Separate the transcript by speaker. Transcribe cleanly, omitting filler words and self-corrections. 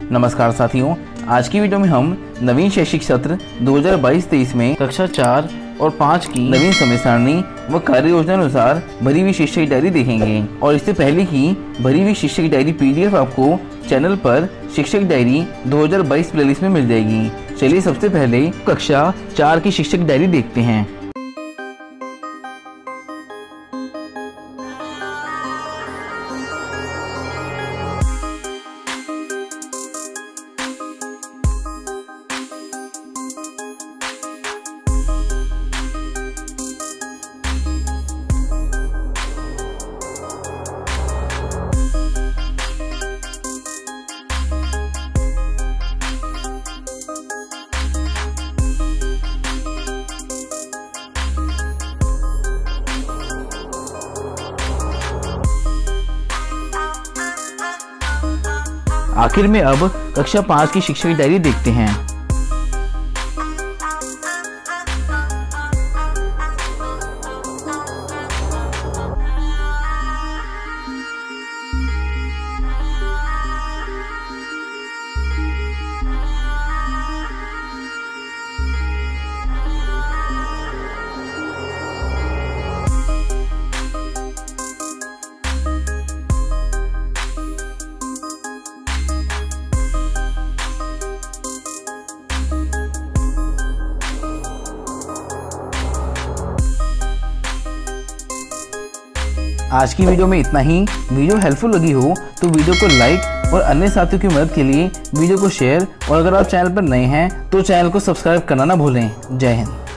Speaker 1: नमस्कार साथियों, आज की वीडियो में हम नवीन शैक्षिक सत्र 2022-23 में कक्षा 4 और 5 की नवीन समय सारणी व कार्य योजना अनुसार भरी हुई शिक्षक डायरी देखेंगे। और इससे पहले की भरी हुई शिक्षक डायरी PDF आपको चैनल पर शिक्षक डायरी 2022 प्लेलिस्ट में मिल जाएगी। चलिए सबसे पहले कक्षा 4 की शिक्षक डायरी देखते हैं। आखिर में अब कक्षा 5 की शिक्षक डायरी देखते हैं। आज की वीडियो में इतना ही। वीडियो हेल्पफुल लगी हो तो वीडियो को लाइक और अन्य साथियों की मदद के लिए वीडियो को शेयर, और अगर आप चैनल पर नए हैं तो चैनल को सब्सक्राइब करना ना भूलें। जय हिंद।